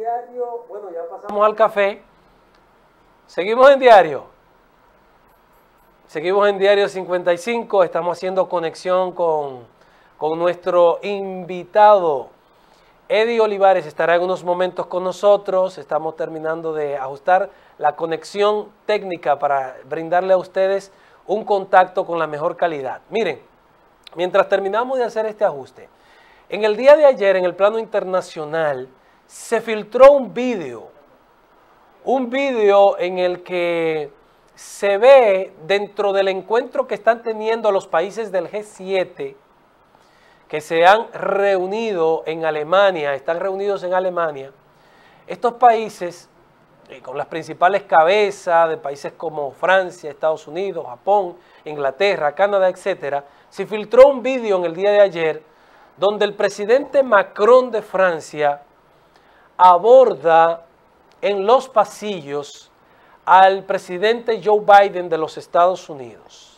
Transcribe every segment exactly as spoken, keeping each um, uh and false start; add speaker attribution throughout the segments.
Speaker 1: diario, bueno, ya pasamos al café. Seguimos en diario. Seguimos en Diario cincuenta y cinco, estamos haciendo conexión con, con nuestro invitado. Eddie Olivares estará en unos momentos con nosotros, estamos terminando de ajustar la conexión técnica para brindarle a ustedes un contacto con la mejor calidad. Miren, mientras terminamos de hacer este ajuste, en el día de ayer en el plano internacional se filtró un vídeo, un vídeo en el que se ve dentro del encuentro que están teniendo los países del G siete, que se han reunido en Alemania, están reunidos en Alemania, estos países, eh, con las principales cabezas de países como Francia, Estados Unidos, Japón, Inglaterra, Canadá, etcétera, se filtró un vídeo en el día de ayer donde el presidente Macron de Francia aborda en los pasillos al presidente Joe Biden de los Estados Unidos.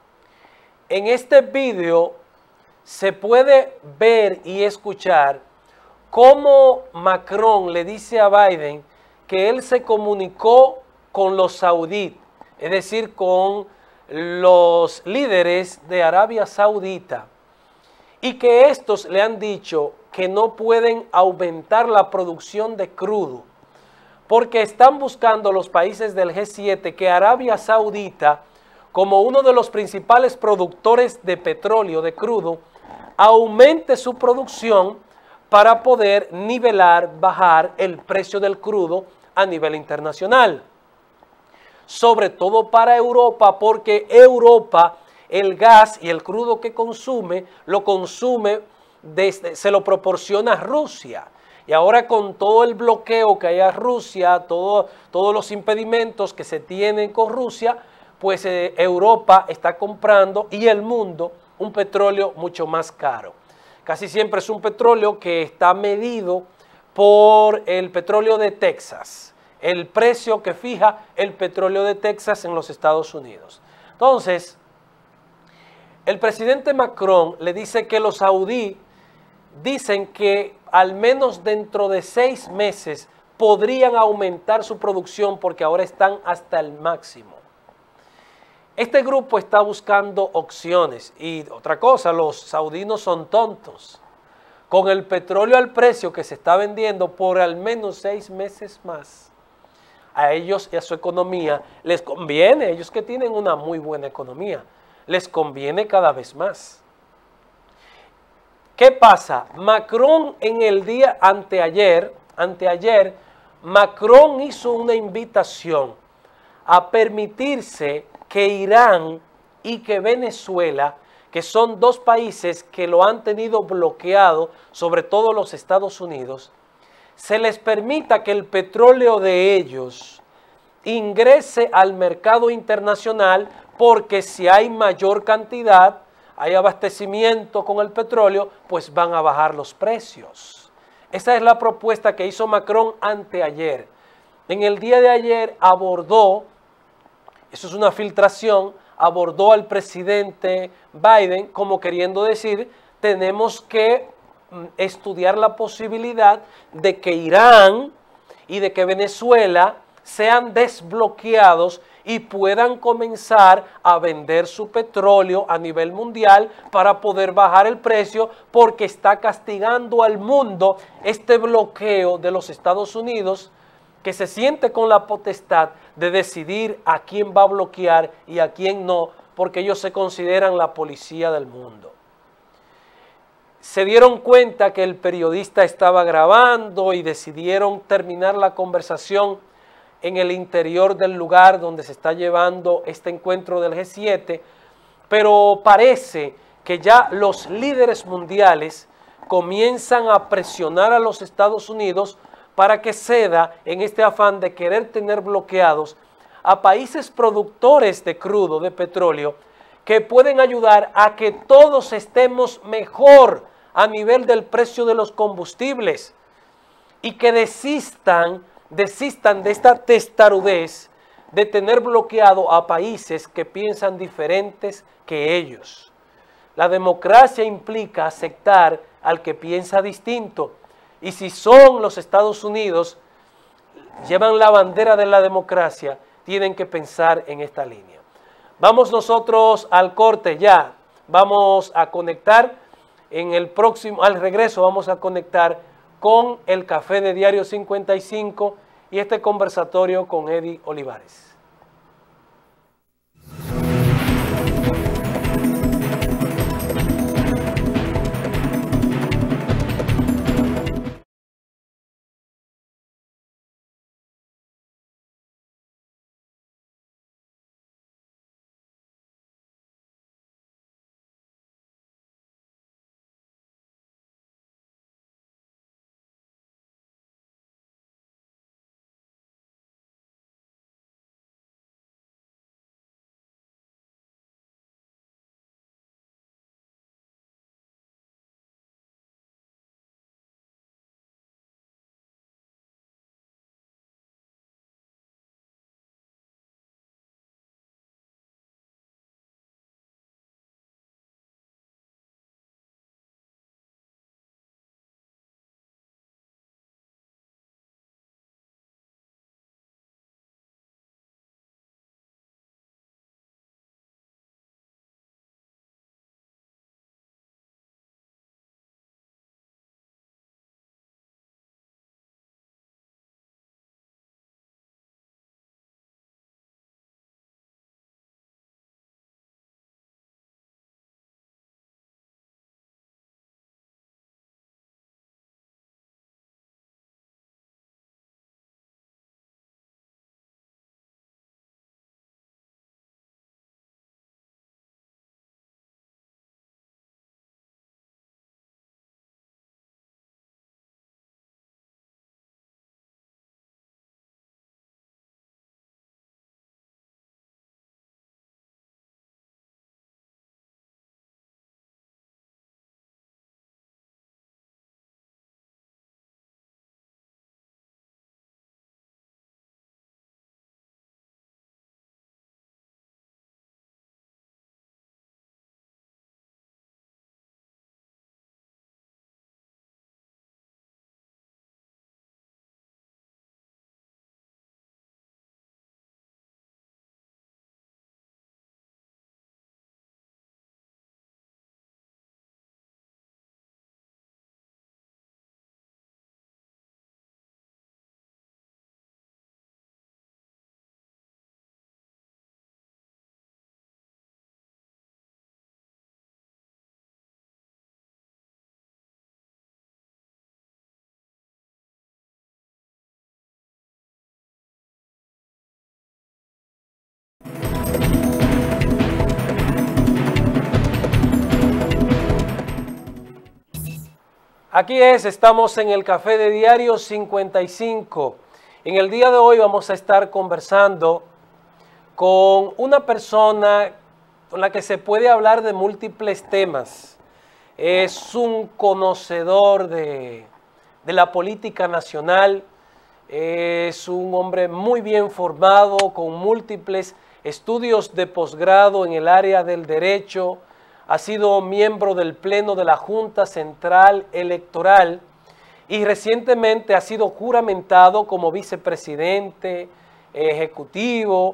Speaker 1: En este vídeo se puede ver y escuchar cómo Macron le dice a Biden que él se comunicó con los saudíes, es decir, con los líderes de Arabia Saudita, y que estos le han dicho que no pueden aumentar la producción de crudo, porque están buscando los países del G siete que Arabia Saudita, como uno de los principales productores de petróleo, de crudo, aumente su producción para poder nivelar, bajar el precio del crudo a nivel internacional. Sobre todo para Europa, porque Europa, el gas y el crudo que consume, lo consume, desde, se lo proporciona Rusia. Y ahora con todo el bloqueo que hay a Rusia, todo, todos los impedimentos que se tienen con Rusia, pues eh, Europa está comprando y el mundo un petróleo mucho más caro. Casi siempre es un petróleo que está medido por el petróleo de Texas, el precio que fija el petróleo de Texas en los Estados Unidos. Entonces, el presidente Macron le dice que los saudíes dicen que al menos dentro de seis meses podrían aumentar su producción porque ahora están hasta el máximo. Este grupo está buscando opciones y otra cosa, los saudíes no son tontos. Con el petróleo al precio que se está vendiendo por al menos seis meses más, a ellos y a su economía les conviene, ellos que tienen una muy buena economía, les conviene cada vez más. ¿Qué pasa? Macron en el día anteayer, anteayer, Macron hizo una invitación a permitirse que Irán y que Venezuela, que son dos países que lo han tenido bloqueado, sobre todo los Estados Unidos, se les permita que el petróleo de ellos ingrese al mercado internacional, porque si hay mayor cantidad, hay abastecimiento con el petróleo, pues van a bajar los precios. Esa es la propuesta que hizo Macron anteayer. En el día de ayer abordó, eso es una filtración, abordó al presidente Biden como queriendo decir, tenemos que estudiar la posibilidad de que Irán y de que Venezuela sean desbloqueados y puedan comenzar a vender su petróleo a nivel mundial para poder bajar el precio, porque está castigando al mundo este bloqueo de los Estados Unidos, que se siente con la potestad de decidir a quién va a bloquear y a quién no, porque ellos se consideran la policía del mundo. Se dieron cuenta que el periodista estaba grabando y decidieron terminar la conversación en el interior del lugar donde se está llevando este encuentro del G siete, pero parece que ya los líderes mundiales comienzan a presionar a los Estados Unidos para que ceda en este afán de querer tener bloqueados a países productores de crudo, de petróleo, que pueden ayudar a que todos estemos mejor a nivel del precio de los combustibles y que desistan desistan de esta testarudez de tener bloqueado a países que piensan diferentes que ellos. La democracia implica aceptar al que piensa distinto Y si son los Estados Unidos, llevan la bandera de la democracia, tienen que pensar en esta línea. Vamos nosotros al corte ya, vamos a conectar en el próximo, al regreso vamos a conectar con el Café de Diario cincuenta y cinco y este conversatorio con Eddie Olivares. Aquí es, estamos en el Café de Diario cincuenta y cinco. En el día de hoy vamos a estar conversando con una persona con la que se puede hablar de múltiples temas. Es un conocedor de, de la política nacional, es un hombre muy bien formado, con múltiples estudios de posgrado en el área del derecho. Ha sido miembro del Pleno de la Junta Central Electoral y recientemente ha sido juramentado como vicepresidente ejecutivo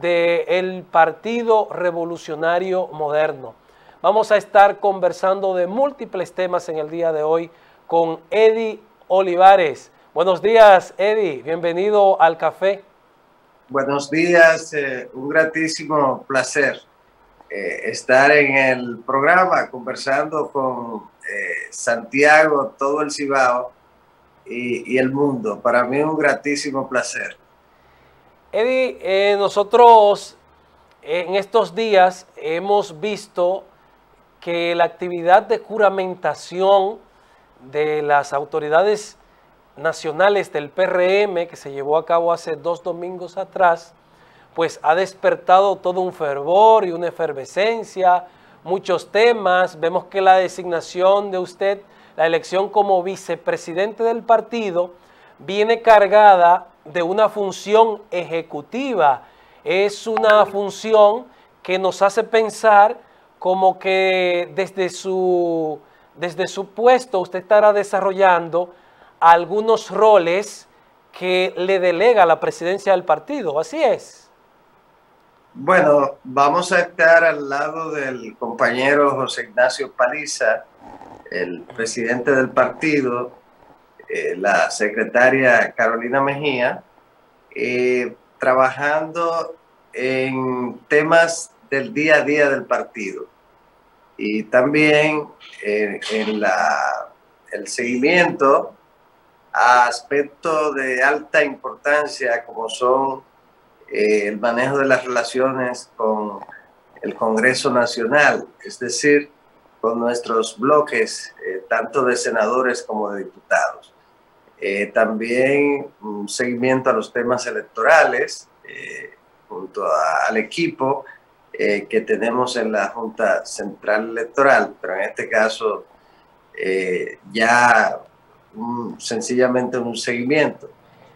Speaker 1: del Partido Revolucionario Moderno. Vamos a estar conversando de múltiples temas en el día de hoy con Eddie Olivares. Buenos días, Eddie. Bienvenido al café.
Speaker 2: Buenos días. Eh, un gratísimo placer. Eh, estar en el programa conversando con eh, Santiago, todo el Cibao y, y el mundo. Para mí es un gratísimo placer.
Speaker 1: Eddie, eh, nosotros en estos días hemos visto que la actividad de juramentación de las autoridades nacionales del P R M, que se llevó a cabo hace dos domingos atrás, pues ha despertado todo un fervor y una efervescencia, muchos temas. Vemos que la designación de usted, la elección como vicepresidente del partido, viene cargada de una función ejecutiva. Es una función que nos hace pensar como que desde su, desde su puesto usted estará desarrollando algunos roles que le delega la presidencia del partido, ¿así es?
Speaker 2: Bueno, vamos a estar al lado del compañero José Ignacio Paliza, el presidente del partido, eh, la secretaria Carolina Mejía, eh, trabajando en temas del día a día del partido y también eh, en la, el seguimiento a aspectos de alta importancia como son eh, el manejo de las relaciones con el Congreso Nacional, es decir, con nuestros bloques, eh, tanto de senadores como de diputados. Eh, también un seguimiento a los temas electorales eh, junto a, al equipo eh, que tenemos en la Junta Central Electoral, pero en este caso eh, ya un, sencillamente un seguimiento.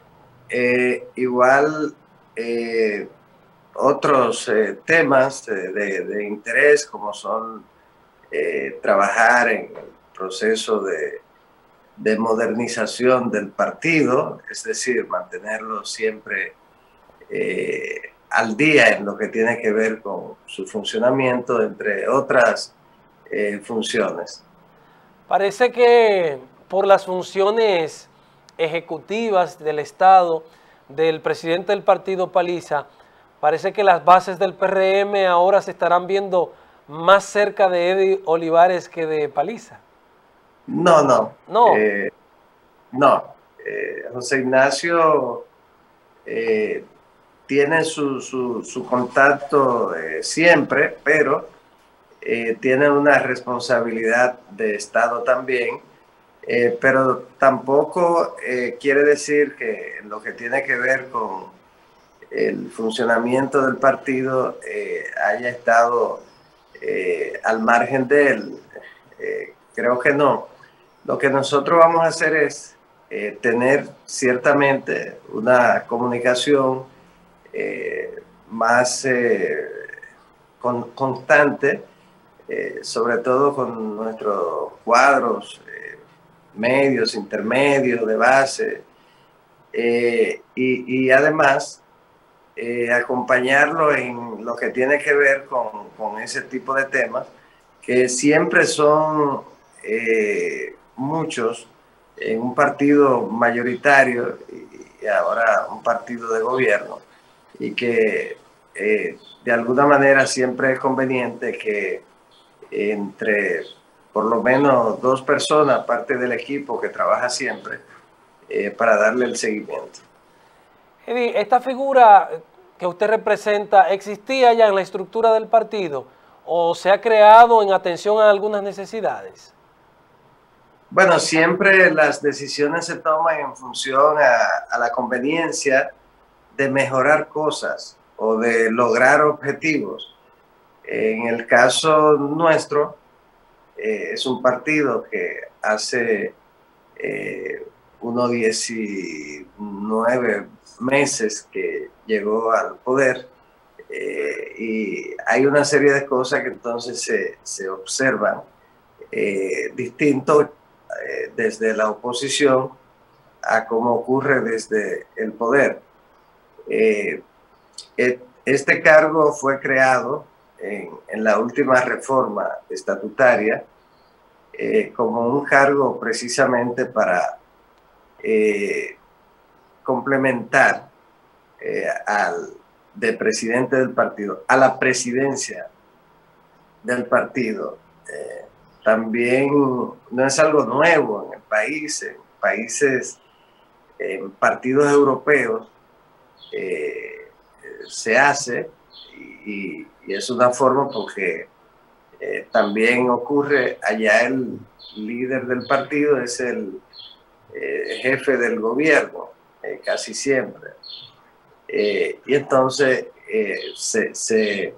Speaker 2: Eh, igual eh, otros eh, temas de, de, de interés como son eh, trabajar en el proceso de de modernización del partido, es decir, mantenerlo siempre eh, al día en lo que tiene que ver con su funcionamiento, entre otras eh, funciones.
Speaker 1: Parece que por las funciones ejecutivas del Estado, del presidente del partido Paliza, parece que las bases del P R M ahora se estarán viendo más cerca de Eddie Olivares que de Paliza.
Speaker 2: No, no.
Speaker 1: No.
Speaker 2: Eh, no. Eh, José Ignacio eh, tiene su, su, su contacto eh, siempre, pero eh, tiene una responsabilidad de Estado también, eh, pero tampoco eh, quiere decir que lo que tiene que ver con el funcionamiento del partido eh, haya estado eh, al margen de él. Eh, creo que no. Lo que nosotros vamos a hacer es eh, tener ciertamente una comunicación eh, más eh, con, constante, eh, sobre todo con nuestros cuadros eh, medios, intermedios, de base, eh, y, y además eh, acompañarlo en lo que tiene que ver con, con ese tipo de temas, que siempre son eh, muchos en un partido mayoritario y ahora un partido de gobierno, y que eh, de alguna manera siempre es conveniente que entre por lo menos dos personas, parte del equipo que trabaja siempre, eh, para darle el seguimiento.
Speaker 1: Eddie, esta figura que usted representa, ¿existía ya en la estructura del partido o se ha creado en atención a algunas necesidades?
Speaker 2: Bueno, siempre las decisiones se toman en función a, a la conveniencia de mejorar cosas o de lograr objetivos. En el caso nuestro, eh, es un partido que hace eh, unos diecinueve meses que llegó al poder, eh, y hay una serie de cosas que entonces se, se observan eh, distintos eh, desde la oposición a cómo ocurre desde el poder. Eh, este cargo fue creado en, en la última reforma estatutaria eh, como un cargo precisamente para eh, complementar eh, al de presidente del partido a la presidencia del partido. Eh, también no es algo nuevo en el país, en países, en partidos europeos, eh, se hace y, y es una forma porque eh, también ocurre allá. El líder del partido es el eh, jefe del gobierno, eh, casi siempre. Eh, y entonces eh, se, se,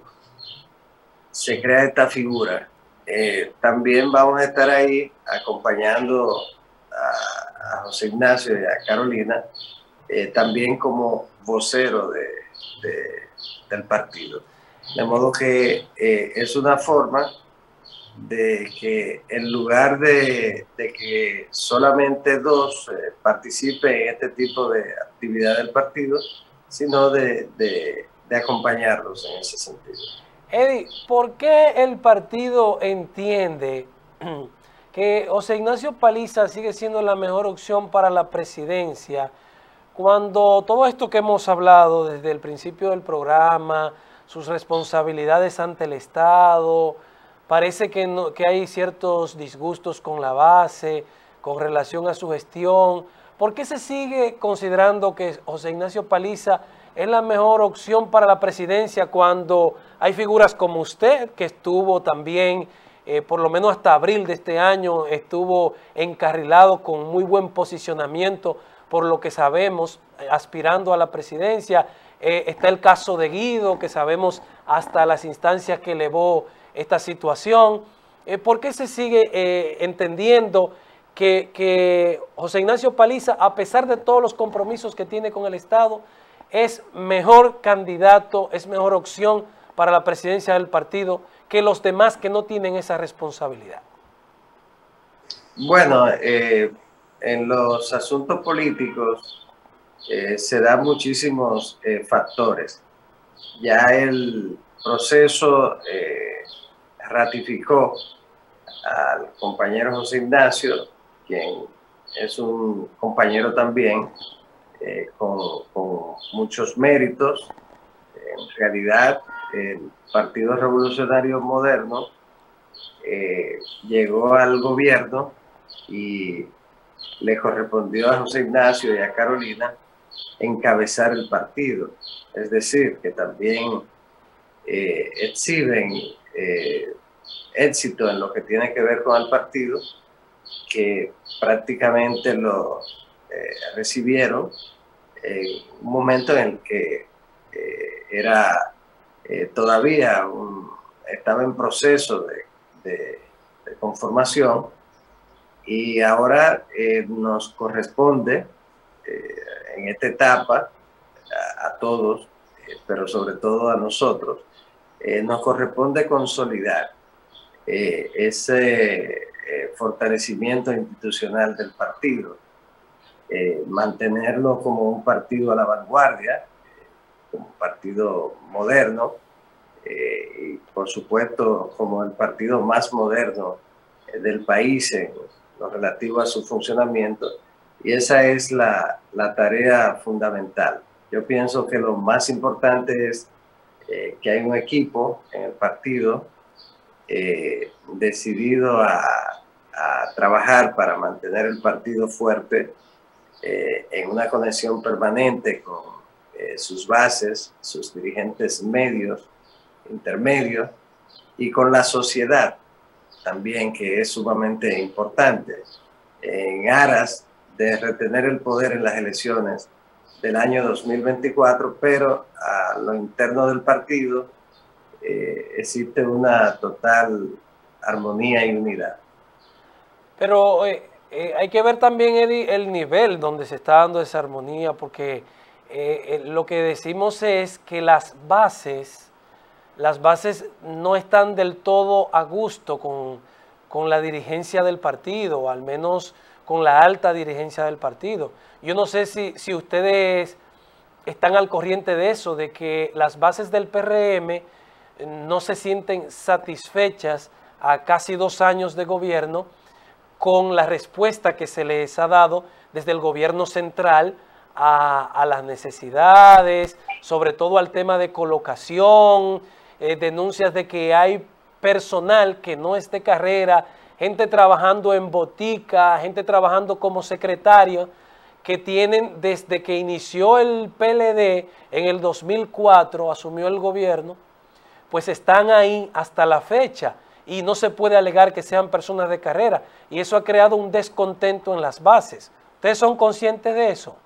Speaker 2: se crea esta figura. Eh, también vamos a estar ahí acompañando a, a José Ignacio y a Carolina, eh, también como vocero de, de, del partido. De modo que eh, es una forma de que en lugar de, de que solamente dos eh, participen en este tipo de actividad del partido, sino de, de, de acompañarlos en ese sentido.
Speaker 1: Eddie, ¿por qué el partido entiende que José Ignacio Paliza sigue siendo la mejor opción para la presidencia cuando todo esto que hemos hablado desde el principio del programa, sus responsabilidades ante el Estado, parece que, no, que hay ciertos disgustos con la base, con relación a su gestión? ¿Por qué se sigue considerando que José Ignacio Paliza es la mejor opción para la presidencia cuando hay figuras como usted, que estuvo también, eh, por lo menos hasta abril de este año, estuvo encarrilado con muy buen posicionamiento, por lo que sabemos, eh, aspirando a la presidencia? Eh, está el caso de Guido, que sabemos hasta las instancias que elevó esta situación. Eh, ¿Por qué se sigue eh, entendiendo que, que José Ignacio Paliza, a pesar de todos los compromisos que tiene con el Estado, es mejor candidato, es mejor opción para la presidencia del partido que los demás que no tienen esa responsabilidad?
Speaker 2: Bueno, eh, en los asuntos políticos eh, se dan muchísimos eh, factores. Ya el proceso eh, ratificó al compañero José Ignacio, quien es un compañero también eh, con, con muchos méritos. En realidad, el Partido Revolucionario Moderno eh, llegó al gobierno y le correspondió a José Ignacio y a Carolina encabezar el partido. Es decir, que también eh, exhiben eh, éxito en lo que tiene que ver con el partido, que prácticamente lo eh, recibieron en un momento en el que eh, era eh, todavía un, estaba en proceso de, de, de conformación, y ahora eh, nos corresponde eh, en esta etapa a, a todos, eh, pero sobre todo a nosotros, eh, nos corresponde consolidar eh, ese eh, fortalecimiento institucional del partido, eh, mantenerlo como un partido a la vanguardia, eh, como un partido moderno, eh, y por supuesto como el partido más moderno eh, del país en lo relativo a su funcionamiento, y esa es la, la tarea fundamental. Yo pienso que lo más importante es eh, que hay un equipo en el partido eh, decidido a, a trabajar para mantener el partido fuerte, eh, en una conexión permanente con eh, sus bases, sus dirigentes medios, intermedios, y con la sociedad también, que es sumamente importante, en aras de retener el poder en las elecciones del año dos mil veinticuatro, pero a lo interno del partido eh, existe una total armonía y unidad.
Speaker 1: Pero eh, eh, hay que ver también, Eddie, el nivel donde se está dando esa armonía, porque eh, eh, lo que decimos es que las bases, las bases no están del todo a gusto con, con la dirigencia del partido, o al menos con la alta dirigencia del partido. Yo no sé si, si ustedes están al corriente de eso, de que las bases del P R M no se sienten satisfechas a casi dos años de gobierno con la respuesta que se les ha dado desde el gobierno central a, a las necesidades, sobre todo al tema de colocación, eh, denuncias de que hay personal que no es de carrera, gente trabajando en botica, gente trabajando como secretario, que tienen desde que inició el P L D en el dos mil cuatro, asumió el gobierno, pues están ahí hasta la fecha, y no se puede alegar que sean personas de carrera, y eso ha creado un descontento en las bases. ¿Ustedes son conscientes de eso?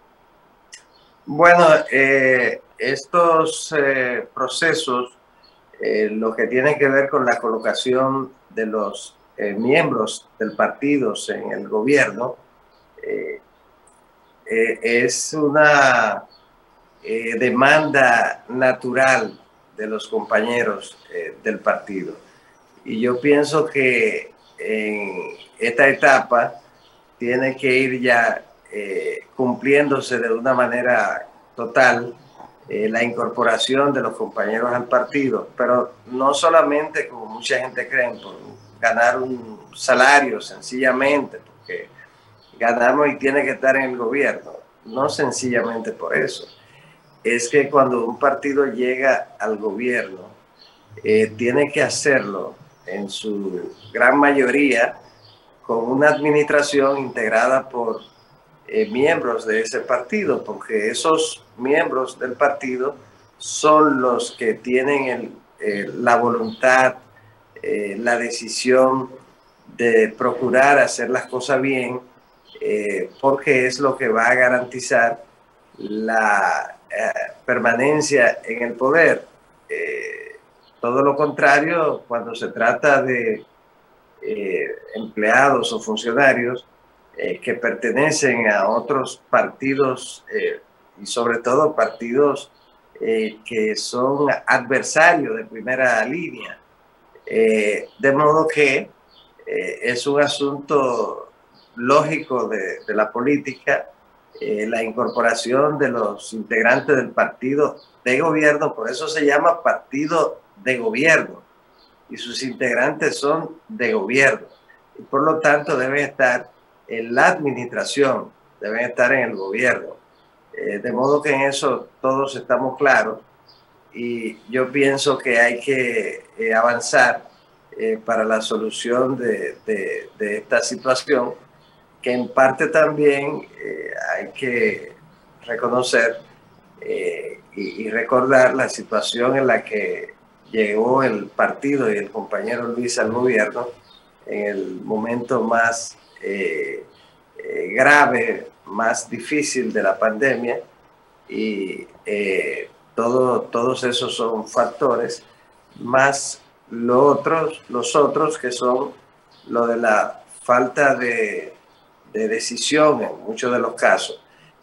Speaker 2: Bueno, eh, estos eh, procesos, eh, lo que tiene que ver con la colocación de los eh, miembros del partido en el gobierno, eh, eh, es una eh, demanda natural de los compañeros eh, del partido. Y yo pienso que en esta etapa tiene que ir ya eh, cumpliéndose de una manera total eh, la incorporación de los compañeros al partido, pero no solamente, como mucha gente cree, por ganar un salario sencillamente, porque ganamos y tiene que estar en el gobierno, no sencillamente por eso. Es que cuando un partido llega al gobierno, eh, tiene que hacerlo en su gran mayoría con una administración integrada por eh, miembros de ese partido, porque esos miembros del partido son los que tienen el, eh, la voluntad, eh, la decisión de procurar hacer las cosas bien, eh, porque es lo que va a garantizar la eh, permanencia en el poder. Eh, todo lo contrario, cuando se trata de eh, empleados o funcionarios eh, que pertenecen a otros partidos eh, y sobre todo partidos eh, que son adversarios de primera línea. Eh, de modo que eh, es un asunto lógico de, de la política, eh, la incorporación de los integrantes del partido de gobierno, por eso se llama partido de gobierno, y sus integrantes son de gobierno, y por lo tanto deben estar en la administración, deben estar en el gobierno. Eh, de modo que en eso todos estamos claros, y yo pienso que hay que eh, avanzar eh, para la solución de, de, de esta situación, que en parte también eh, hay que reconocer eh, y, y recordar la situación en la que llegó el partido y el compañero Luis al gobierno en el momento más eh, eh, grave, más difícil de la pandemia, y eh, todo, todos esos son factores, más lo otros, los otros que son lo de la falta de, de decisión en muchos de los casos,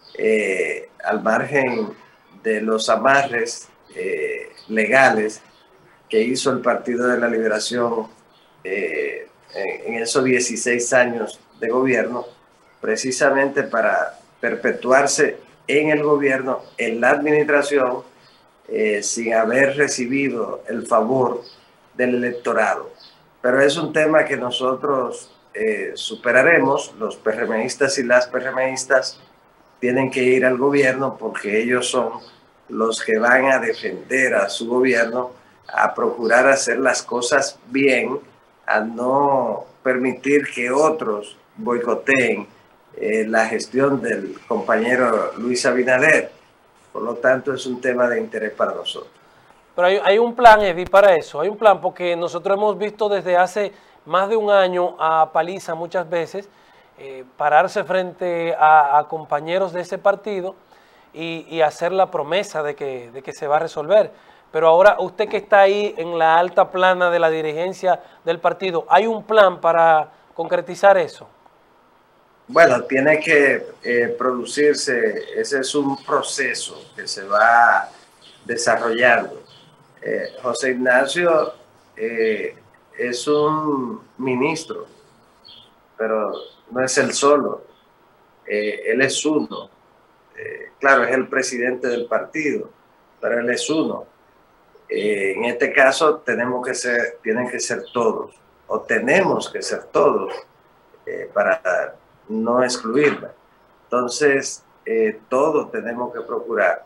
Speaker 2: eh, al margen de los amarres eh, legales que hizo el Partido de la Liberación eh, en, en esos dieciséis años de gobierno, precisamente para perpetuarse en el gobierno, en la administración, eh, sin haber recibido el favor del electorado. Pero es un tema que nosotros eh, superaremos. Los PRMistas y las PRMistas tienen que ir al gobierno porque ellos son los que van a defender a su gobierno, a procurar hacer las cosas bien, a no permitir que otros boicoteen eh, la gestión del compañero Luis Abinader. Por lo tanto, es un tema de interés para nosotros.
Speaker 1: Pero hay, hay un plan, Eddie, para eso. Hay un plan porque nosotros hemos visto desde hace más de un año a Paliza muchas veces eh, pararse frente a, a compañeros de ese partido y, y hacer la promesa de que, de que se va a resolver. Pero ahora usted que está ahí en la alta plana de la dirigencia del partido, ¿hay un plan para concretizar eso?
Speaker 2: Bueno, tiene que eh, producirse, ese es un proceso que se va desarrollando. Eh, José Ignacio eh, es un ministro, pero no es él solo, eh, él es uno. Eh, claro, es el presidente del partido, pero él es uno. Eh, en este caso tenemos que ser, tienen que ser todos, o tenemos que ser todos, eh, para no excluirla. Entonces, eh, todos tenemos que procurar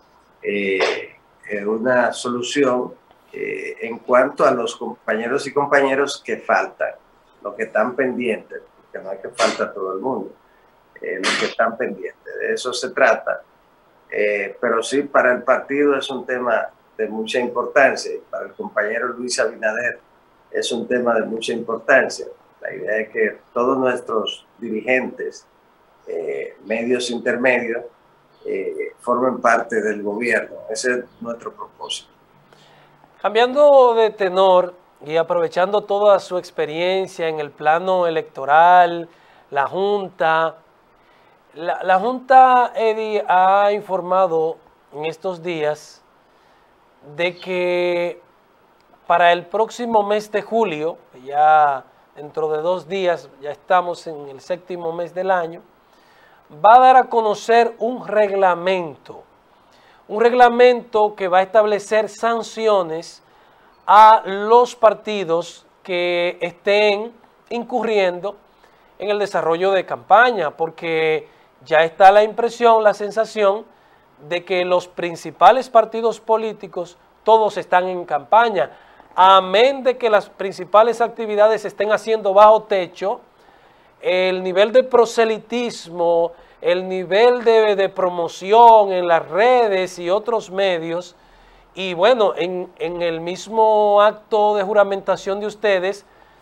Speaker 2: eh, una solución eh, en cuanto a los compañeros y compañeros que faltan, los que están pendientes, porque no hay que falta todo el mundo, eh, los que están pendientes, de eso se trata. Eh, pero sí, para el partido es un tema de mucha importancia, y para el compañero Luis Abinader es un tema de mucha importancia. La idea es que todos nuestros dirigentes, eh, medios intermedios, eh, formen parte del gobierno. Ese es nuestro propósito.
Speaker 1: Cambiando de tenor y aprovechando toda su experiencia en el plano electoral, la Junta, la, la Junta, Eddie, ha informado en estos días de que para el próximo mes de julio, ya dentro de dos días, ya estamos en el séptimo mes del año, va a dar a conocer un reglamento, un reglamento que va a establecer sanciones a los partidos que estén incurriendo en el desarrollo de campaña, porque ya está la impresión, la sensación de que los principales partidos políticos todos están en campaña, amén de que las principales actividades se estén haciendo bajo techo. El nivel de proselitismo, el nivel de, de promoción en las redes y otros medios, y bueno, en, en el mismo acto de juramentación de ustedes,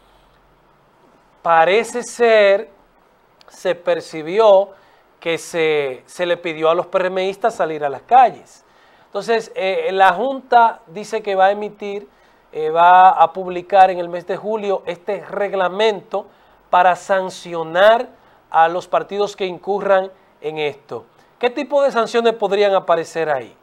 Speaker 1: parece ser, se percibió que se, se le pidió a los PRMistas salir a las calles. Entonces, eh, la Junta dice que va a emitir, eh, va a publicar en el mes de julio este reglamento para sancionar a los partidos que incurran en esto. ¿Qué tipo de sanciones podrían aparecer ahí?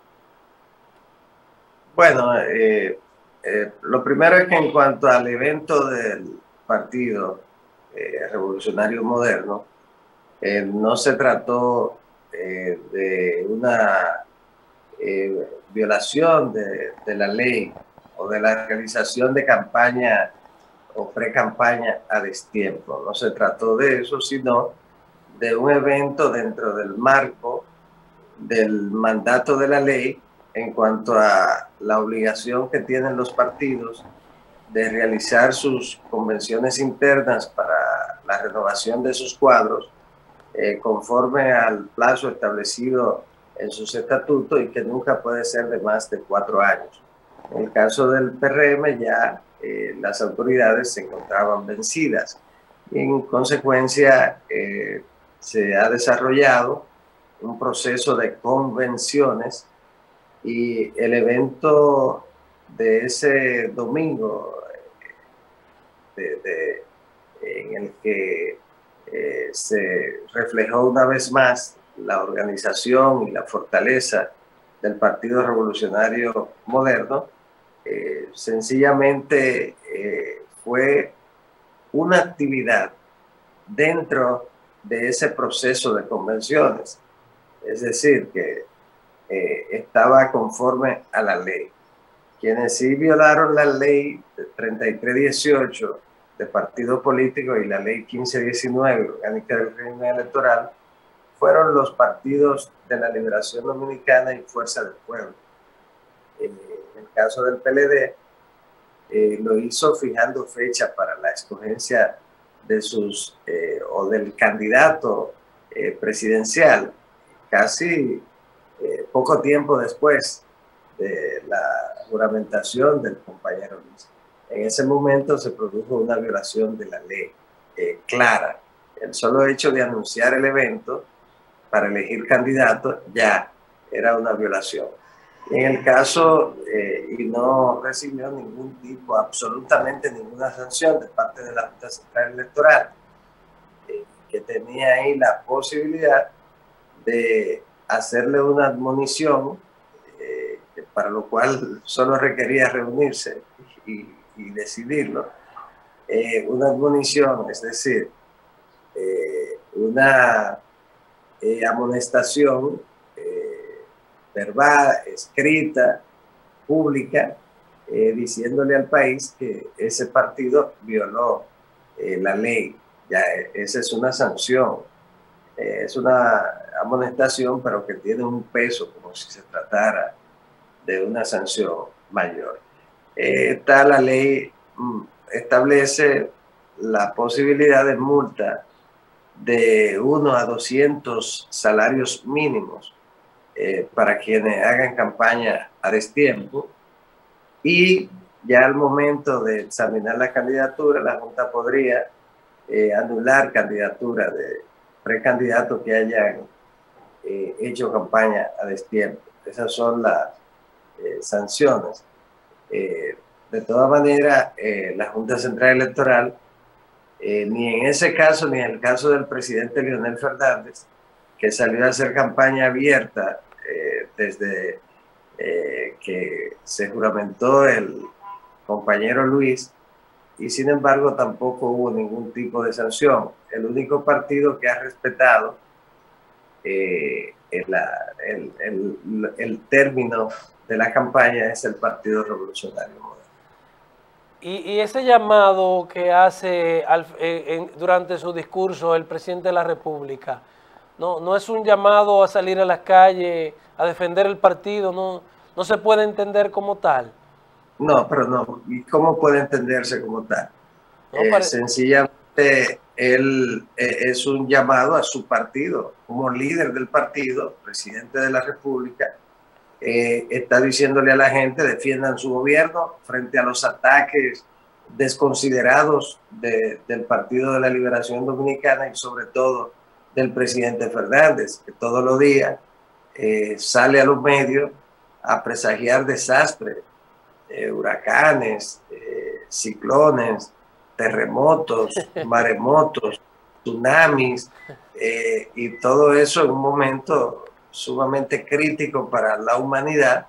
Speaker 2: Bueno, eh, eh, lo primero es que en cuanto al evento del Partido eh, Revolucionario Moderno, eh, no se trató eh, de una eh, violación de, de la ley o de la realización de campaña o pre-campaña a destiempo. No se trató de eso, sino de un evento dentro del marco del mandato de la ley en cuanto a la obligación que tienen los partidos de realizar sus convenciones internas para la renovación de sus cuadros eh, conforme al plazo establecido en sus estatutos y que nunca puede ser de más de cuatro años. En el caso del P R M ya eh, las autoridades se encontraban vencidas y en consecuencia eh, se ha desarrollado un proceso de convenciones y el evento de ese domingo de, de, en el que eh, se reflejó una vez más la organización y la fortaleza del Partido Revolucionario Moderno, eh, sencillamente eh, fue una actividad dentro de ese proceso de convenciones, es decir, que eh, estaba conforme a la ley. Quienes sí violaron la ley treinta y tres dieciocho de partido político y la ley quince diecinueve orgánica del régimen electoral fueron los partidos de la Liberación Dominicana y Fuerza del Pueblo. Eh, en el caso del P L D, eh, lo hizo fijando fecha para la escogencia de sus, eh, o del candidato eh, presidencial, casi eh, poco tiempo después de la juramentación del compañero Luis. En ese momento se produjo una violación de la ley eh, clara. El solo hecho de anunciar el evento para elegir candidato ya era una violación. En el caso, eh, y no recibió ningún tipo, absolutamente ninguna sanción de parte de la Junta Central Electoral, eh, que tenía ahí la posibilidad de hacerle una admonición, eh, para lo cual solo requería reunirse y, y decidirlo. Eh, una admonición, es decir, eh, una eh, amonestación eh, verbal, escrita, pública, eh, diciéndole al país que ese partido violó eh, la ley. Ya, esa es una sanción. Es una amonestación, pero que tiene un peso como si se tratara de una sanción mayor. Eh, está la ley, establece la posibilidad de multa de uno a doscientos salarios mínimos eh, para quienes hagan campaña a destiempo, y ya al momento de examinar la candidatura, la Junta podría eh, anular candidatura de precandidatos que hayan eh, hecho campaña a destiempo. Esas son las eh, sanciones. Eh, de todas maneras, eh, la Junta Central Electoral, eh, ni en ese caso, ni en el caso del presidente Leonel Fernández, que salió a hacer campaña abierta eh, desde eh, que se juramentó el, compañero Luis, y sin embargo tampoco hubo ningún tipo de sanción. El único partido que ha respetado eh, el, el, el, el término de la campaña es el Partido Revolucionario Moderno.
Speaker 1: Y, y ese llamado que hace al, eh, en, durante su discurso el presidente de la República, no, no es un llamado a salir a las calles, a defender el partido, no, no se puede entender como tal.
Speaker 2: No, pero no. ¿Y cómo puede entenderse como tal? No, eh, pare... Sencillamente, él eh, es un llamado a su partido, como líder del partido, presidente de la República, eh, está diciéndole a la gente, defiendan su gobierno frente a los ataques desconsiderados de, del Partido de la Liberación Dominicana y sobre todo del presidente Fernández, que todos los días eh, sale a los medios a presagiar desastres, eh, huracanes, eh, ciclones, terremotos, maremotos, tsunamis, eh, y todo eso en un momento sumamente crítico para la humanidad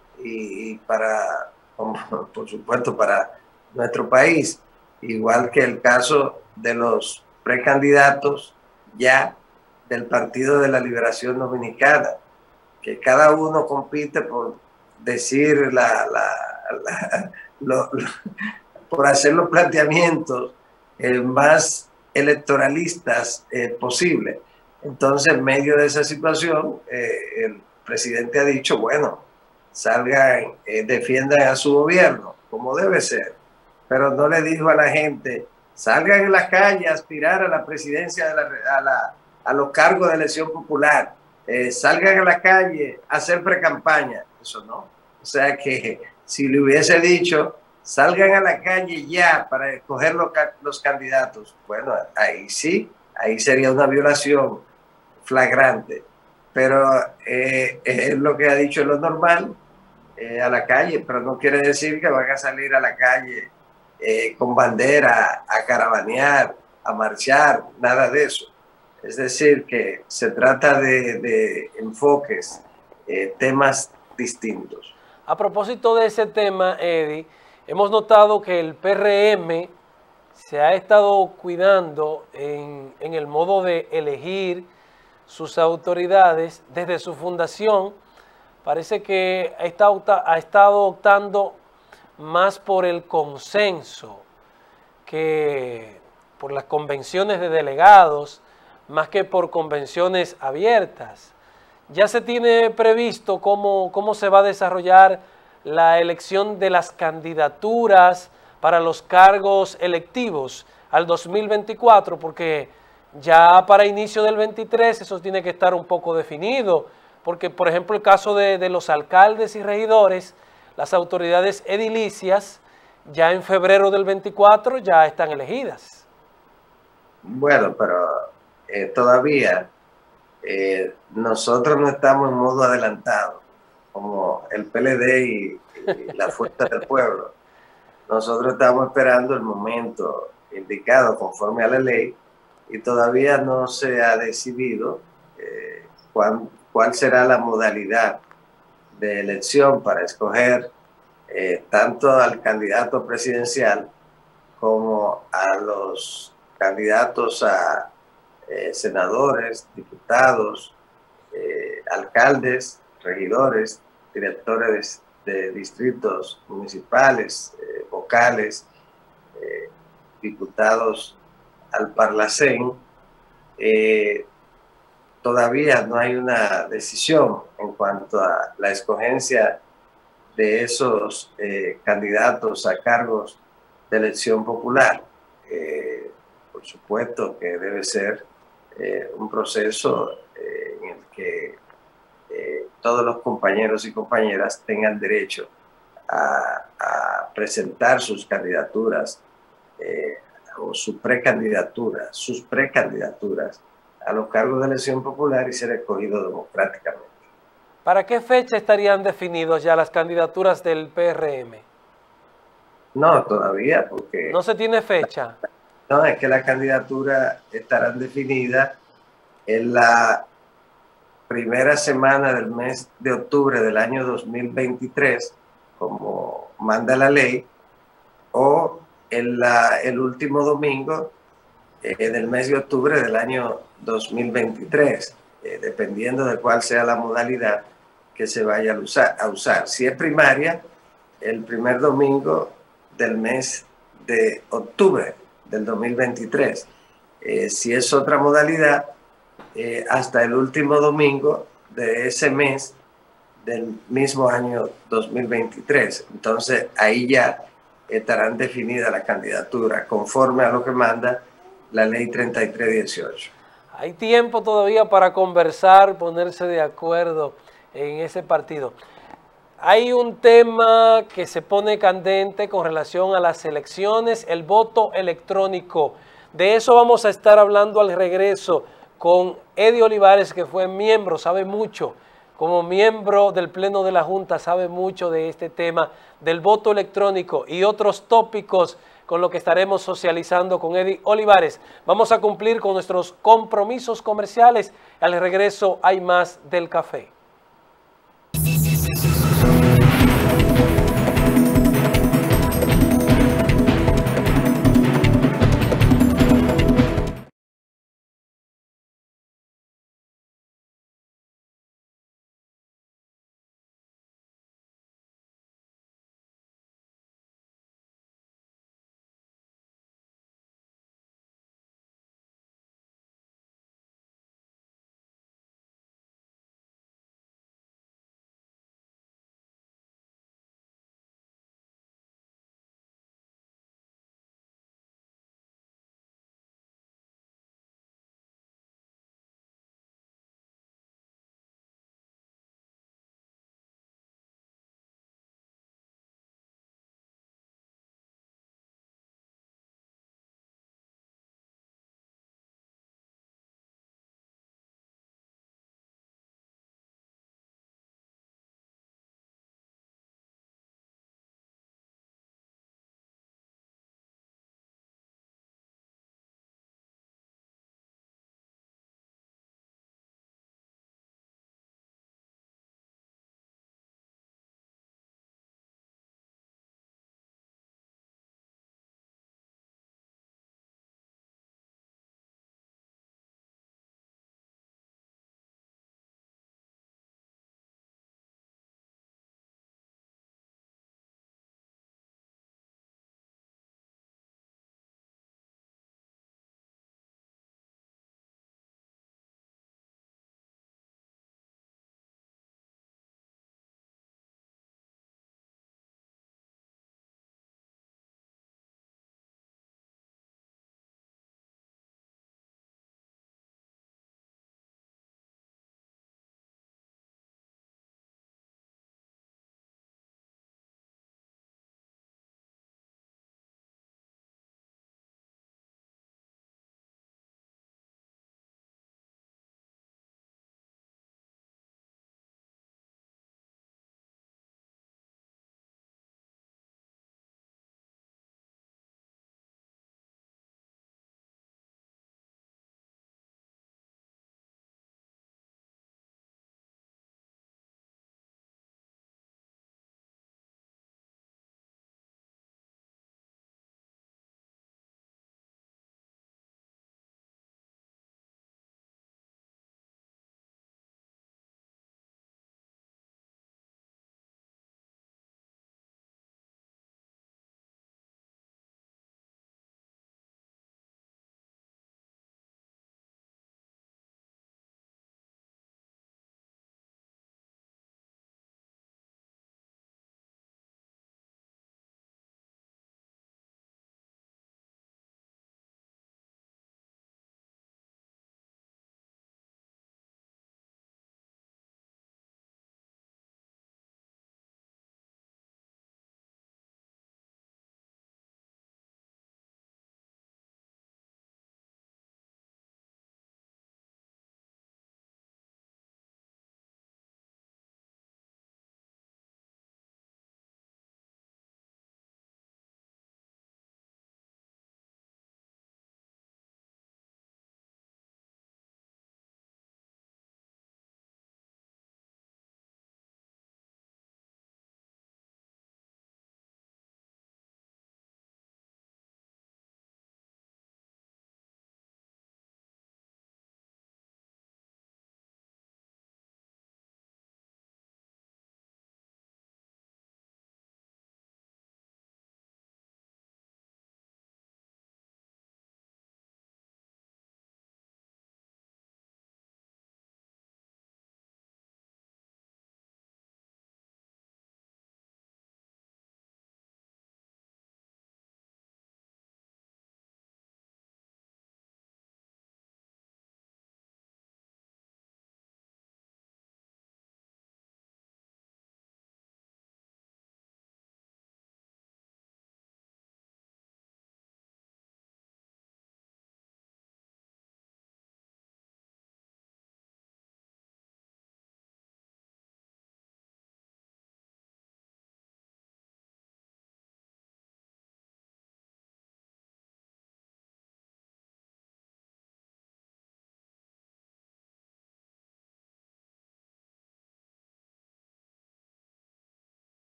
Speaker 2: y, y para, por supuesto, para nuestro país, igual que el caso de los precandidatos ya del Partido de la Liberación Dominicana, que cada uno compite por decir la, la, la lo, lo, por hacer los planteamientos eh, más electoralistas eh, posible. Entonces, en medio de esa situación, eh, el presidente ha dicho, bueno, salgan, eh, defiendan a su gobierno, como debe ser, pero no le dijo a la gente, salgan en las calles a aspirar a la presidencia, de la, a, la, a los cargos de elección popular, eh, salgan a la calle a hacer pre-campaña. Eso no. O sea que si le hubiese dicho, salgan a la calle ya para escoger los, los candidatos, bueno, ahí sí, ahí sería una violación flagrante, pero eh, es lo que ha dicho lo normal, eh, a la calle, pero no quiere decir que van a salir a la calle eh, con bandera, a caravanear, a marchar, nada de eso. Es decir, que se trata de, de enfoques, eh, temas distintos.
Speaker 1: A propósito de ese tema, Eddie, hemos notado que el P R M se ha estado cuidando en, en el modo de elegir sus autoridades desde su fundación. Parece que ha estado, ha estado optando más por el consenso que por las convenciones de delegados, más que por convenciones abiertas. Ya se tiene previsto cómo, cómo se va a desarrollar la elección de las candidaturas para los cargos electivos al dos mil veinticuatro, porque ya para inicio del veintitrés eso tiene que estar un poco definido, porque por ejemplo el caso de, de los alcaldes y regidores, las autoridades edilicias, ya en febrero del veinticuatro ya están elegidas.
Speaker 2: Bueno, pero eh, todavía eh, nosotros no estamos en modo adelantado, como el P L D y, y la Fuerza del Pueblo. Nosotros estamos esperando el momento indicado conforme a la ley y todavía no se ha decidido eh, cuál, cuál será la modalidad de elección para escoger eh, tanto al candidato presidencial como a los candidatos a eh, senadores, diputados, eh, alcaldes, regidores, directores de, de distritos municipales, eh, vocales, eh, diputados al Parlacén. Eh, todavía no hay una decisión en cuanto a la escogencia de esos eh, candidatos a cargos de elección popular. Eh, por supuesto que debe ser eh, un proceso eh, en el que eh, todos los compañeros y compañeras tengan derecho a, a presentar sus candidaturas eh, o su precandidatura, sus precandidaturas a los cargos de elección popular y ser escogido democráticamente.
Speaker 1: ¿Para qué fecha estarían definidos ya las candidaturas del P R M?
Speaker 2: No, todavía, porque...
Speaker 1: ¿No se tiene fecha?
Speaker 2: No, es que las candidaturas estarán definidas en la primera semana del mes de octubre del año dos mil veintitrés, como manda la ley, o el, la, el último domingo eh, del mes de octubre del año dos mil veintitrés, eh, dependiendo de cuál sea la modalidad que se vaya a usar, a usar. Si es primaria, el primer domingo del mes de octubre del dos mil veintitrés. Eh, si es otra modalidad, eh, hasta el último domingo de ese mes del mismo año dos mil veintitrés. Entonces, ahí ya estarán definidas las candidaturas conforme a lo que manda la ley treinta y tres dieciocho.
Speaker 1: Hay tiempo todavía para conversar, ponerse de acuerdo en ese partido. Hay un tema que se pone candente con relación a las elecciones, el voto electrónico. De eso vamos a estar hablando al regreso con Eddie Olivares, que fue miembro, sabe mucho, como miembro del Pleno de la Junta, sabe mucho de este tema del voto electrónico y otros tópicos con lo que estaremos socializando con Eddie Olivares. Vamos a cumplir con nuestros compromisos comerciales. Al regreso hay más del café.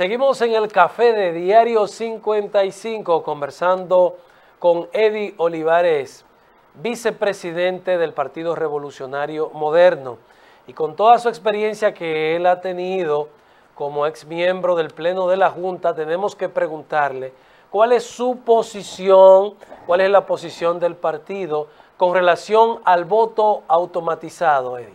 Speaker 1: Seguimos en el café de Diario cincuenta y cinco conversando con Eddie Olivares, vicepresidente del Partido Revolucionario Moderno, y con toda su experiencia que él ha tenido como ex miembro del Pleno de la Junta, tenemos que preguntarle cuál es su posición, cuál es la posición del partido con relación al voto automatizado, Eddie.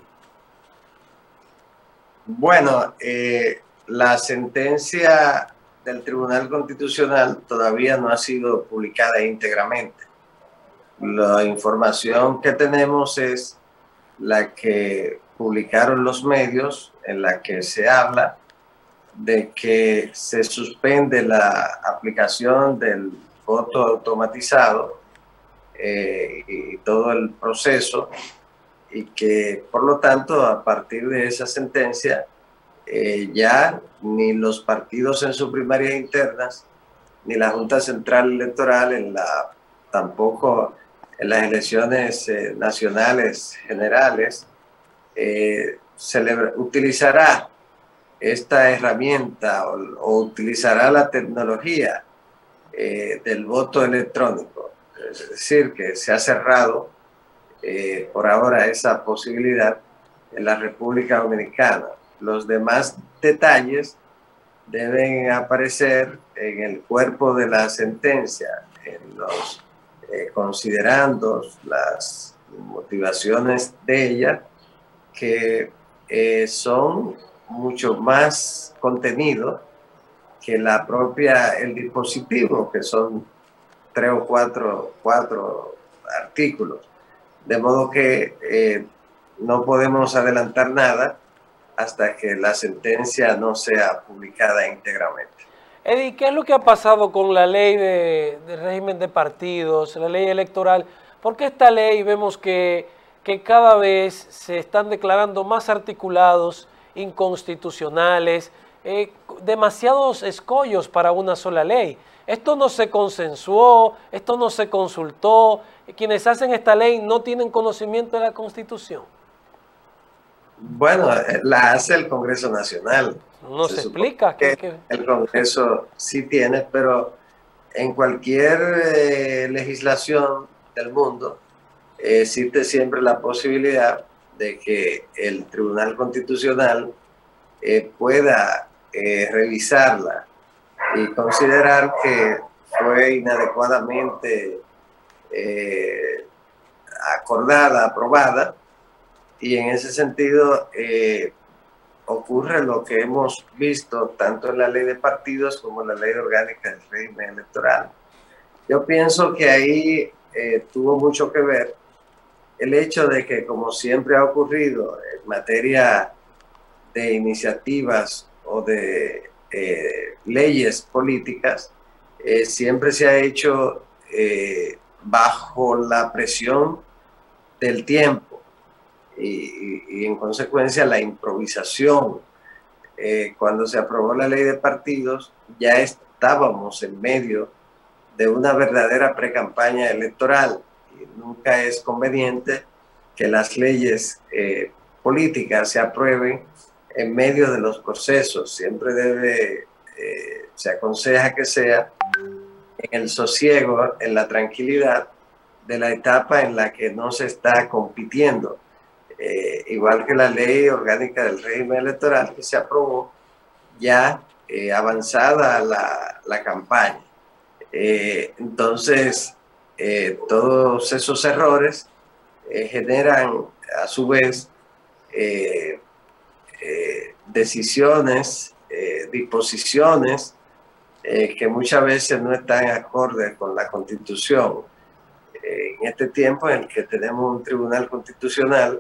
Speaker 2: Bueno, eh, la sentencia del Tribunal Constitucional todavía no ha sido publicada íntegramente. La información que tenemos es la que publicaron los medios, en la que se habla de que se suspende la aplicación del voto automatizado eh, y todo el proceso, y que por lo tanto a partir de esa sentencia eh, ya ni los partidos en sus primarias internas ni la Junta Central Electoral en la, tampoco en las elecciones eh, nacionales generales eh, se le utilizará esta herramienta o, o utilizará la tecnología eh, del voto electrónico. Es decir, que se ha cerrado eh, por ahora esa posibilidad en la República Dominicana. Los demás detalles deben aparecer en el cuerpo de la sentencia, en los eh, considerando las motivaciones de ella, que eh, son mucho más contenido que la propia, el dispositivo, que son tres o cuatro, cuatro artículos. De modo que eh, no podemos adelantar nada hasta que la sentencia no sea publicada íntegramente.
Speaker 1: Eddie, ¿qué es lo que ha pasado con la ley de, de régimen de partidos, la ley electoral? ¿Por qué esta ley vemos que, que cada vez se están declarando más articulados, inconstitucionales, eh, demasiados escollos para una sola ley? Esto no se consensuó, esto no se consultó, quienes hacen esta ley no tienen conocimiento de la Constitución.
Speaker 2: Bueno, la hace el Congreso Nacional.
Speaker 1: No se, se explica.
Speaker 2: Que que... El Congreso sí tiene, pero en cualquier eh, legislación del mundo eh, existe siempre la posibilidad de que el Tribunal Constitucional eh, pueda eh, revisarla y considerar que fue inadecuadamente eh, acordada, aprobada, y en ese sentido eh, ocurre lo que hemos visto tanto en la ley de partidos como en la ley orgánica del régimen electoral. Yo pienso que ahí eh, tuvo mucho que ver el hecho de que, como siempre ha ocurrido en materia de iniciativas o de eh, leyes políticas, eh, siempre se ha hecho eh, bajo la presión del tiempo y, y, y en consecuencia la improvisación. Eh, cuando se aprobó la ley de partidos ya estábamos en medio de una verdadera precampaña electoral y nunca es conveniente que las leyes eh, políticas se aprueben en medio de los procesos. Siempre debe, eh, se aconseja que sea en el sosiego, en la tranquilidad de la etapa en la que no se está compitiendo. Eh, igual que la ley orgánica del régimen electoral que se aprobó ya eh, avanzada la, la campaña. Eh, entonces, eh, todos esos errores eh, generan a su vez eh, eh, decisiones, eh, disposiciones eh, que muchas veces no están acordes con la Constitución. Eh, en este tiempo en el que tenemos un tribunal constitucional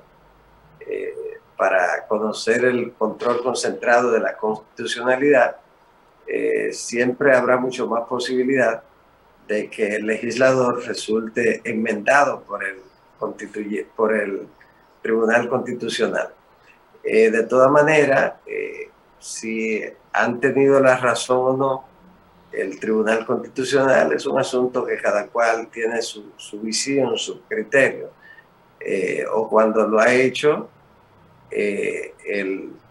Speaker 2: eh, para conocer el control concentrado de la constitucionalidad, eh, siempre habrá mucho más posibilidad de que el legislador resulte enmendado por el, por el Tribunal Constitucional. Eh, de todas maneras, eh, si han tenido la razón o no el Tribunal Constitucional es un asunto que cada cual tiene su, su visión, su criterio. Eh, o cuando lo ha hecho, eh, el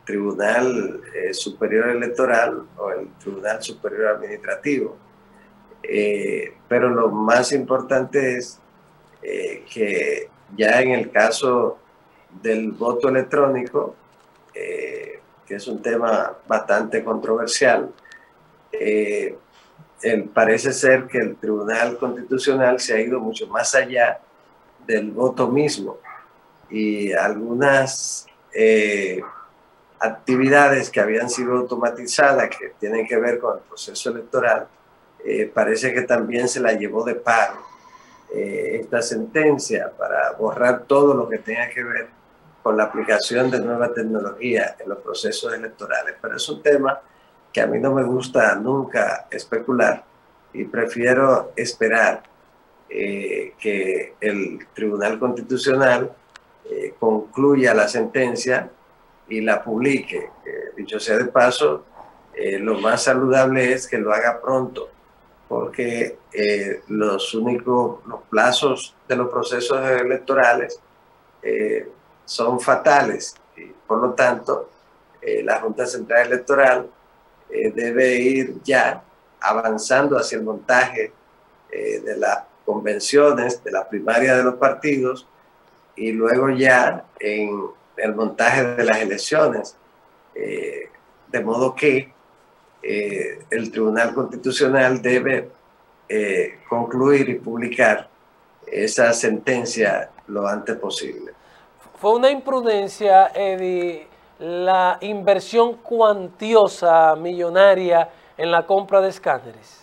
Speaker 2: Tribunal eh, Superior Electoral o el Tribunal Superior Administrativo. Eh, pero lo más importante es eh, que ya en el caso del voto electrónico, eh, que es un tema bastante controversial, eh, el, parece ser que el Tribunal Constitucional se ha ido mucho más allá del voto mismo y algunas eh, actividades que habían sido automatizadas que tienen que ver con el proceso electoral, eh, parece que también se la llevó de paro eh, esta sentencia para borrar todo lo que tenga que ver con la aplicación de nueva tecnología en los procesos electorales. Pero es un tema que a mí no me gusta nunca especular y prefiero esperar eh, que el Tribunal Constitucional eh, concluya la sentencia y la publique. Eh, dicho sea de paso, eh, lo más saludable es que lo haga pronto, porque eh, los únicos los plazos de los procesos electorales eh, son fatales y por lo tanto eh, la Junta Central Electoral eh, debe ir ya avanzando hacia el montaje eh, de las convenciones, de la primaria de los partidos y luego ya en el montaje de las elecciones, eh, de modo que eh, el Tribunal Constitucional debe eh, concluir y publicar esa sentencia lo antes posible.
Speaker 1: Fue una imprudencia, Eddie, la inversión cuantiosa, millonaria, en la compra de escáneres.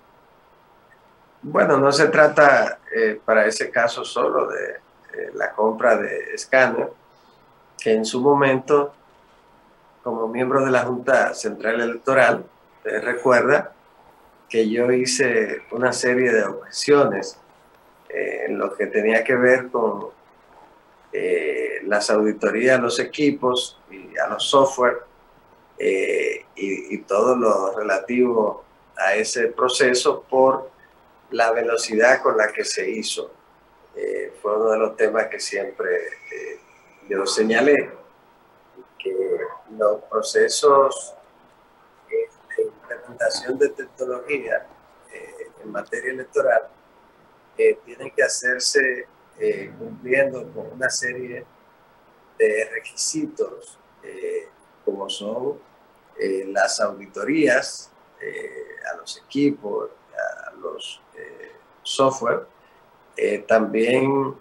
Speaker 2: Bueno, no se trata eh, para ese caso solo de eh, la compra de escáner, que en su momento, como miembro de la Junta Central Electoral, eh, recuerda que yo hice una serie de objeciones eh, en lo que tenía que ver con eh, las auditorías a los equipos y a los software eh, y, y todo lo relativo a ese proceso por la velocidad con la que se hizo. Eh, fue uno de los temas que siempre eh, yo señalé, que los procesos eh, de implementación de tecnología eh, en materia electoral eh, tienen que hacerse eh, cumpliendo con una serie de requisitos, eh, como son eh, las auditorías eh, a los equipos, a los eh, software, eh, también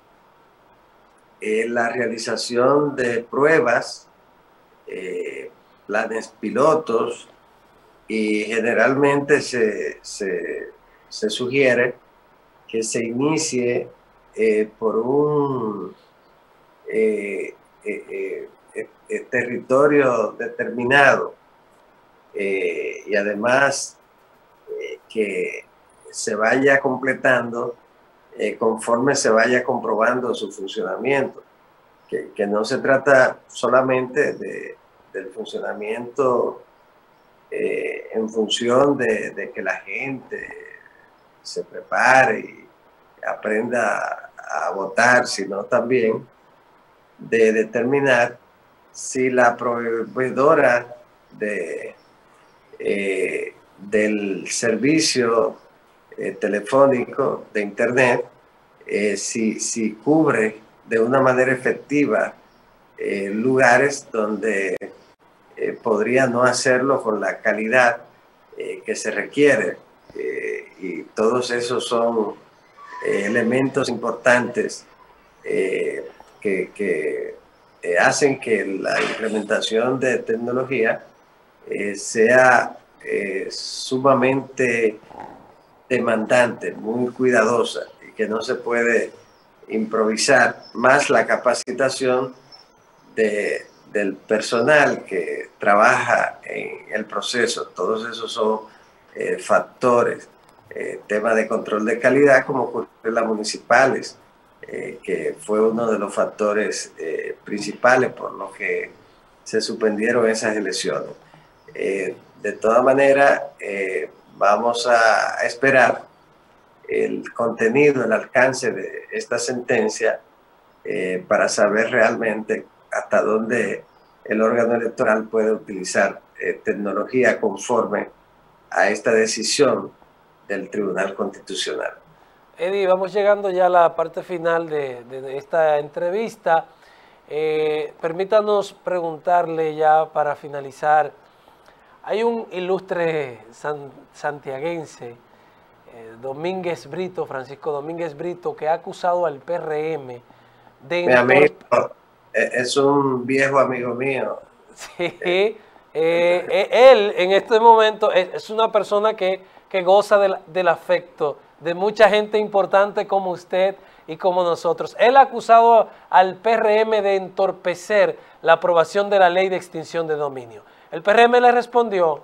Speaker 2: eh, la realización de pruebas, eh, planes pilotos, y generalmente se, se, se sugiere que se inicie eh, por un eh, eh, eh, eh, territorio determinado eh, y además eh, que se vaya completando eh, conforme se vaya comprobando su funcionamiento, que, que no se trata solamente de, del funcionamiento eh, en función de, de que la gente se prepare y aprenda a votar, sino también de determinar si la proveedora de, eh, del servicio eh, telefónico de Internet, eh, si, si cubre de una manera efectiva eh, lugares donde eh, podría no hacerlo con la calidad eh, que se requiere. Eh, y todos esos son eh, elementos importantes eh, que, que eh, hacen que la implementación de tecnología eh, sea eh, sumamente demandante, muy cuidadosa y que no se puede improvisar, más la capacitación de, del personal que trabaja en el proceso. Todos esos son eh, factores, eh, tema de control de calidad, como ocurrió en las municipales, eh, que fue uno de los factores eh, principales por los que se suspendieron esas elecciones. Eh, de todas maneras, eh, vamos a esperar el contenido, el alcance de esta sentencia eh, para saber realmente hasta dónde el órgano electoral puede utilizar eh, tecnología conforme a esta decisión del Tribunal Constitucional.
Speaker 1: Eddie, vamos llegando ya a la parte final de, de esta entrevista. Eh, permítanos preguntarle ya para finalizar, hay un ilustre san, santiaguense, eh, Domínguez Brito, Francisco Domínguez Brito, que ha acusado al P R M de...
Speaker 2: Mi amigo, es un viejo amigo mío.
Speaker 1: Sí, eh, eh, él en este momento es, es una persona que, que goza del, del afecto de mucha gente importante como usted y como nosotros. Él ha acusado al P R M de entorpecer la aprobación de la ley de extinción de dominio. El P R M le respondió.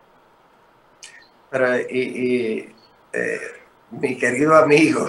Speaker 2: Pero, y, y eh, mi querido amigo,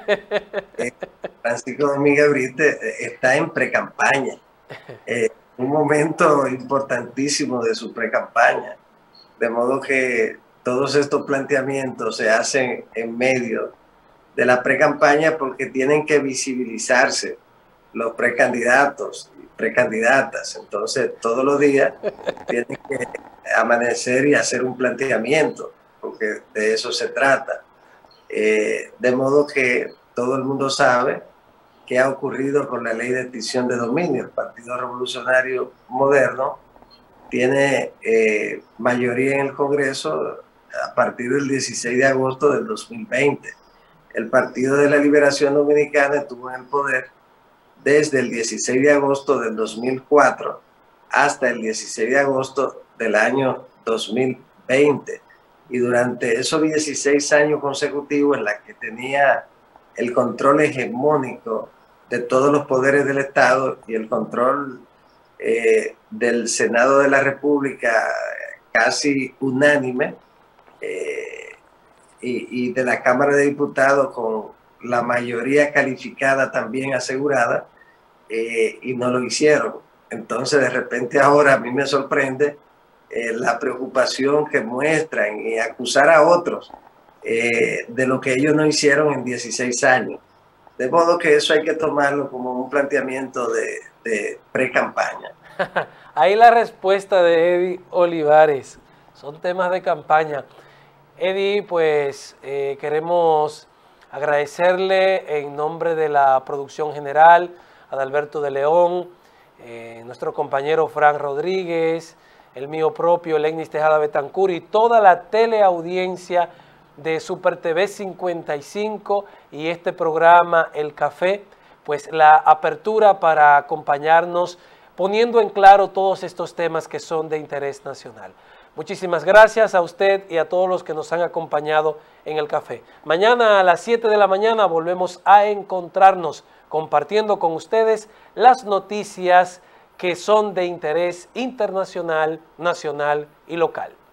Speaker 2: eh, Francisco Domínguez Brito, está en precampaña. Eh, un momento importantísimo de su precampaña. De modo que todos estos planteamientos se hacen en medio de la precampaña porque tienen que visibilizarse los precandidatos y precandidatas. Entonces, todos los días tienen que amanecer y hacer un planteamiento, porque de eso se trata. Eh, de modo que todo el mundo sabe qué ha ocurrido con la ley de extinción de dominio. El Partido Revolucionario Moderno tiene eh, mayoría en el Congreso a partir del dieciséis de agosto del dos mil veinte. El Partido de la Liberación Dominicana estuvo en el poder desde el dieciséis de agosto del dos mil cuatro hasta el dieciséis de agosto del año dos mil veinte. Y durante esos dieciséis años consecutivos en los que tenía el control hegemónico de todos los poderes del Estado y el control eh, del Senado de la República casi unánime, eh, y, y de la Cámara de Diputados con la mayoría calificada también asegurada, eh, y no lo hicieron. Entonces, de repente ahora a mí me sorprende eh, la preocupación que muestran y acusar a otros eh, de lo que ellos no hicieron en dieciséis años. De modo que eso hay que tomarlo como un planteamiento de, de pre-campaña.
Speaker 1: Ahí la respuesta de Eddie Olivares. Son temas de campaña. Eddie, pues eh, queremos agradecerle en nombre de la producción general, Adalberto de León, eh, nuestro compañero Fran Rodríguez, el mío propio, Lenis Tejada Betancur, y toda la teleaudiencia de Super T V cincuenta y cinco y este programa El Café, pues la apertura para acompañarnos poniendo en claro todos estos temas que son de interés nacional. Muchísimas gracias a usted y a todos los que nos han acompañado en El Café. Mañana a las siete de la mañana volvemos a encontrarnos compartiendo con ustedes las noticias que son de interés internacional, nacional y local.